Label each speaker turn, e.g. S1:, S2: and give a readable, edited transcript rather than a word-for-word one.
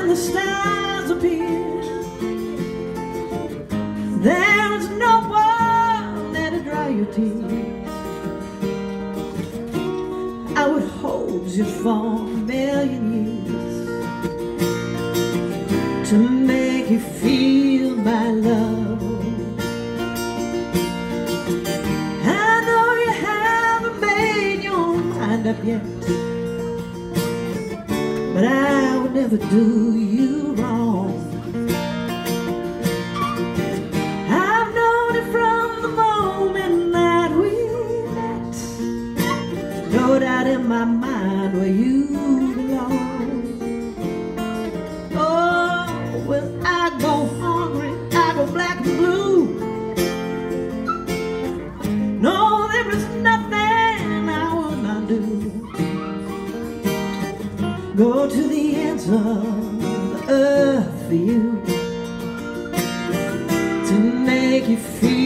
S1: the stars appear, there is no one there to dry your tears. I would hold you for a million years to make you feel my love. I know you haven't made your mind up yet, but I would never do you wrong. I've known it from the moment that we met. No doubt in my mind where you belong. Oh, well, I go hungry, I go black and blue. No, there is nothing I would not do. Go to the ends of the earth for you, to make you feel